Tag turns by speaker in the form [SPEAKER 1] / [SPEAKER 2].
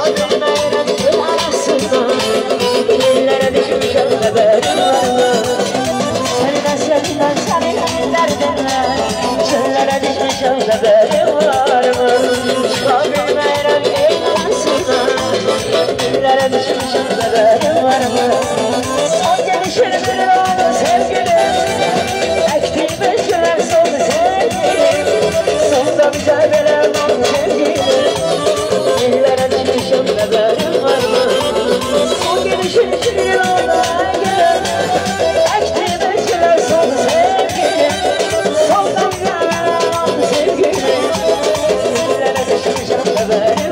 [SPEAKER 1] bilmeyelim bir arasında dillere düşmüşüm haberim var mı? Seninle seninle derdinle çöllere düşmüşüm haberim var mı? Bilmeyelim bir arasında dillere düşmüşüm haberim var mı? Son gelişini olur sevgilim, ektiğimiz güler son sevgilim, sonda bize veren ol sevgilim, dillere düşmüşüm haberim var mı? Son gelişini olur gülüm, ektiğimiz güler son sevgilim, sonda bize veren ol sevgilim, dillere düşmüşüm haberim var mı?